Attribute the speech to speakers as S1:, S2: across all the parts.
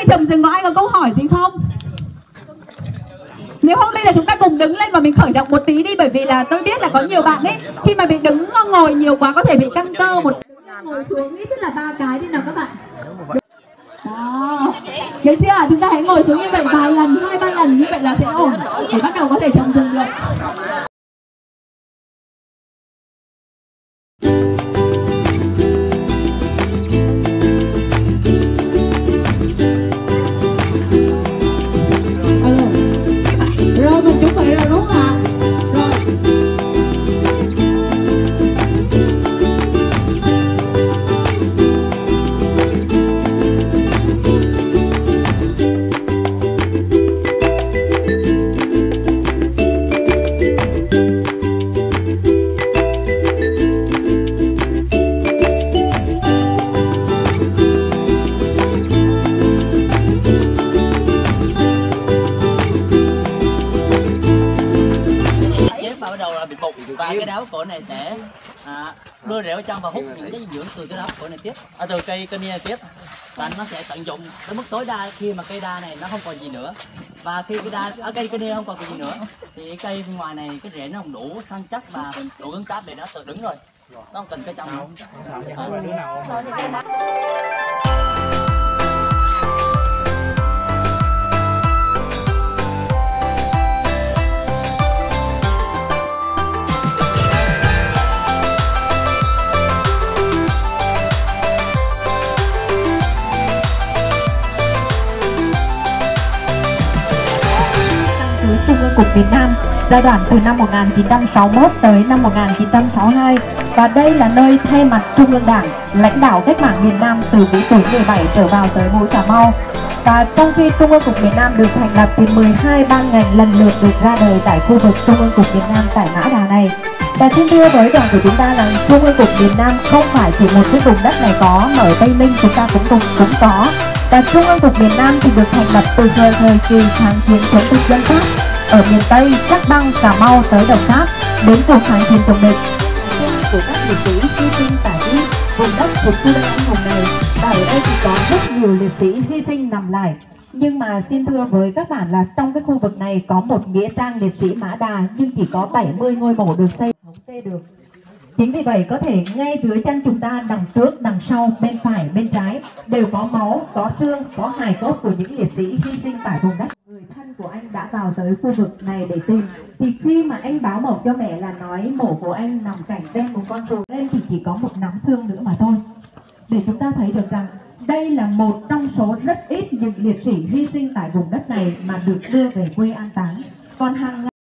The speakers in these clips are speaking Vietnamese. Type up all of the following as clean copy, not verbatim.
S1: trồng rừng có ai có câu hỏi gì không? Nếu không bây giờ chúng ta cùng đứng lên và mình khởi động một tí đi, bởi vì là tôi biết là có nhiều bạn ấy khi mà bị đứng ngồi nhiều quá có thể bị căng cơ một ngồi xuống ít nhất là 3 cái đi nào các bạn. Đó. Được chưa? Chúng ta hãy ngồi xuống như vậy vài lần, 2-3 lần như vậy là sẽ ổn để bắt đầu có thể trồng rừng được. Rồi mình chuẩn bị rồi đúng không ạ? Rồi.
S2: Và cái đáo cổ này sẽ đưa rễ vào trong và hút những cái dinh dưỡng từ cái đáo cổ này tiếp, từ cây nia này tiếp, và nó sẽ tận dụng đến mức tối đa khi mà cây đa này nó không còn gì nữa. Và khi cây đa ở cây nia không còn gì nữa thì cây bên ngoài này cái rễ nó không đủ săn chắc và đủ cứng cáp để nó tự đứng rồi, nó không cần cây trong nữa.
S3: Trung ương Cục miền Nam giai đoạn từ năm 1961 tới năm 1962, và đây là nơi thay mặt Trung ương Đảng lãnh đạo cách mạng miền Nam từ vĩ tuyến 17 trở vào tới mũi Cà Mau. Và trong khi Trung ương Cục miền Nam được thành lập thì 12 ban ngành lần lượt được ra đời tại khu vực Trung ương Cục miền Nam tại Mã Đà này. Và xin thưa với đoàn của chúng ta là Trung ương Cục miền Nam không phải chỉ một cái vùng đất này có, mà ở Tây Ninh chúng ta cũng có. Và Trung ương Cục miền Nam thì được thành lập từ thời kỳ kháng chiến chống thực dân Pháp ở miền Tây, Cát Băng, Cà Mau tới Đồng Tháp, đến cuộc kháng chiến chống địch. Của các liệt sĩ hy sinh tại vùng đất thuộc khu đất anh hùng này, và ở đây thì có rất nhiều liệt sĩ hy sinh nằm lại. Nhưng mà xin thưa với các bạn là trong cái khu vực này có một nghĩa trang liệt sĩ Mã Đà, nhưng chỉ có 70 ngôi mộ được xây thống kê được. Chính vì vậy có thể ngay dưới chân chúng ta, đằng trước, đằng sau, bên phải, bên trái đều có máu, có xương, có hài cốt của những liệt sĩ hy sinh tại vùng đất. Người thân của anh đã vào tới khu vực này để tìm, thì khi mà anh báo mộng cho mẹ là nói mộ của anh nằm cạnh bên một con ruồi lên thì chỉ có một nắm xương nữa mà thôi. Để chúng ta thấy được rằng đây là một trong số rất ít những liệt sĩ hy sinh tại vùng đất này mà được đưa về quê an táng. Còn hàng ngày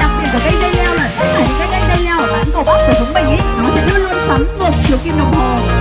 S1: Kim đồng hồ